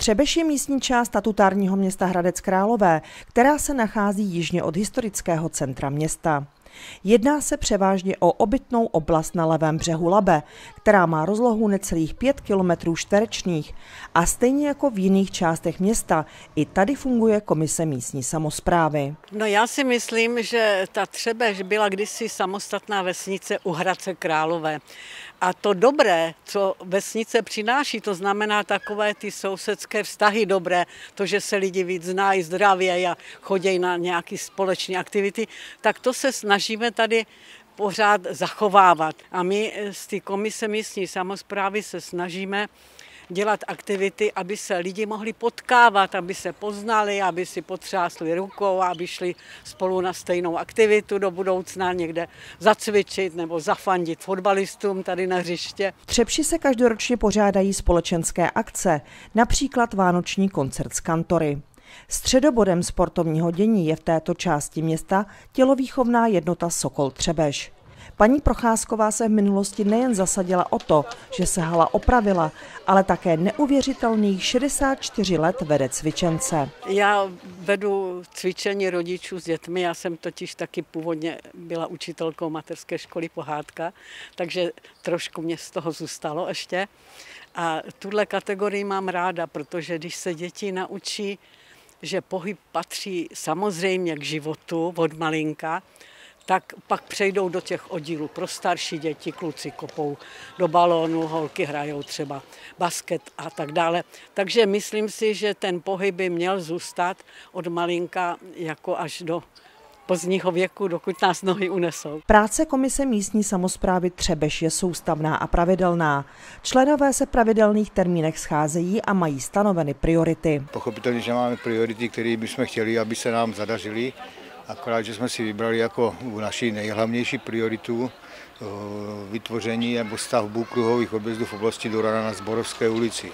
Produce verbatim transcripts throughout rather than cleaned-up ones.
Třebeš je místní část statutárního města Hradec Králové, která se nachází jižně od historického centra města. Jedná se převážně o obytnou oblast na levém břehu Labe, která má rozlohu necelých pět kilometrů čtverečních a stejně jako v jiných částech města, i tady funguje komise místní samosprávy. No já si myslím, že ta Třebeš byla kdysi samostatná vesnice u Hradce Králové. A to dobré, co vesnice přináší, to znamená takové ty sousedské vztahy dobré, to, že se lidi víc znají, zdravě a chodí na nějaké společné aktivity, tak to se snažíme tady pořád zachovávat. A my z té komise místní samosprávy se snažíme dělat aktivity, aby se lidi mohli potkávat, aby se poznali, aby si potřásli rukou, aby šli spolu na stejnou aktivitu do budoucna někde zacvičit nebo zafandit fotbalistům tady na hřiště. V Třebši se každoročně pořádají společenské akce, například vánoční koncert s kantory. Středobodem sportovního dění je v této části města tělovýchovná jednota Sokol Třebeš. Paní Procházková se v minulosti nejen zasadila o to, že se hala opravila, ale také neuvěřitelných šedesát čtyři let vede cvičence. Já vedu cvičení rodičů s dětmi, já jsem totiž taky původně byla učitelkou mateřské školy Pohádka, takže trošku mě z toho zůstalo ještě. A tuhle kategorii mám ráda, protože když se děti naučí, že pohyb patří samozřejmě k životu od malinka, tak pak přejdou do těch oddílů pro starší děti, kluci kopou do balónu, holky hrajou třeba basket a tak dále. Takže myslím si, že ten pohyb by měl zůstat od malinka jako až do pozdního věku, dokud nás nohy unesou. Práce komise místní samosprávy Třebeš je soustavná a pravidelná. Členové se v pravidelných termínech scházejí a mají stanoveny priority. Pochopitelně, že máme priority, které bychom chtěli, aby se nám zadařily. Akorát, že jsme si vybrali jako naši nejhlavnější prioritu vytvoření nebo stavbu kruhových objezdů v oblasti Dorana na Zborovské ulici.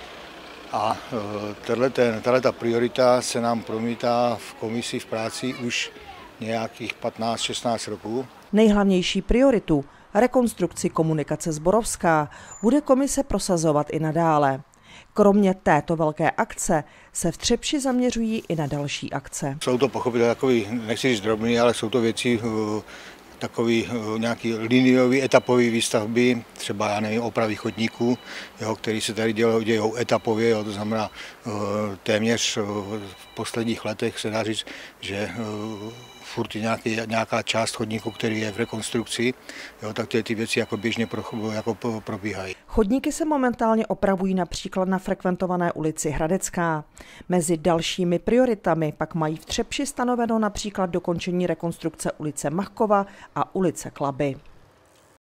A tato priorita se nám promítá v komisi v práci už nějakých patnáct šestnáct roků. Nejhlavnější prioritu, rekonstrukci komunikace Zborovská, bude komise prosazovat i nadále. Kromě této velké akce se v Třebši zaměřují i na další akce. Jsou to pochopitelně takový, nechci říct drobný, ale jsou to věci takový nějaký liniový etapový výstavby, třeba já nevím, opravy chodníků, jo, který se tady dělou, dějou etapově, jo, to znamená téměř v posledních letech se dá říct, že furt je nějaký, nějaká část chodníku, který je v rekonstrukci, jo, tak ty, ty věci jako běžně pro, jako probíhají. Chodníky se momentálně opravují například na frekventované ulici Hradecká. Mezi dalšími prioritami pak mají v Třebši stanoveno například dokončení rekonstrukce ulice Machkova a ulice Klaby.